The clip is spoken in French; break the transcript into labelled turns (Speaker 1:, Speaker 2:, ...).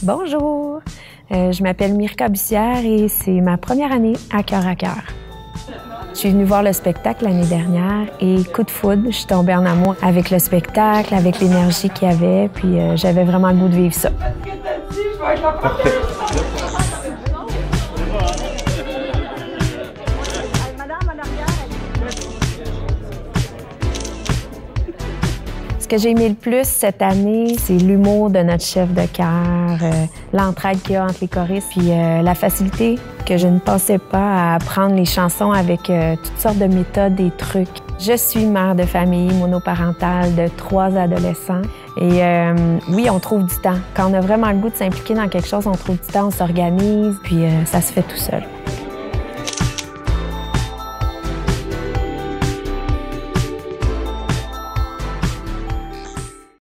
Speaker 1: Bonjour, je m'appelle Mirka Bussière et c'est ma première année à Cœur à Cœur. Je suis venue voir le spectacle l'année dernière et coup de foudre, je suis tombée en amour avec le spectacle, avec l'énergie qu'il y avait, puis j'avais vraiment le goût de vivre ça. Ce que j'ai aimé le plus cette année, c'est l'humour de notre chef de chœur, l'entraide qu'il y a entre les choristes, puis la facilité que je ne pensais pas à apprendre les chansons avec toutes sortes de méthodes et trucs. Je suis mère de famille monoparentale de 3 adolescents et oui, on trouve du temps. Quand on a vraiment le goût de s'impliquer dans quelque chose, on trouve du temps, on s'organise, puis ça se fait tout seul.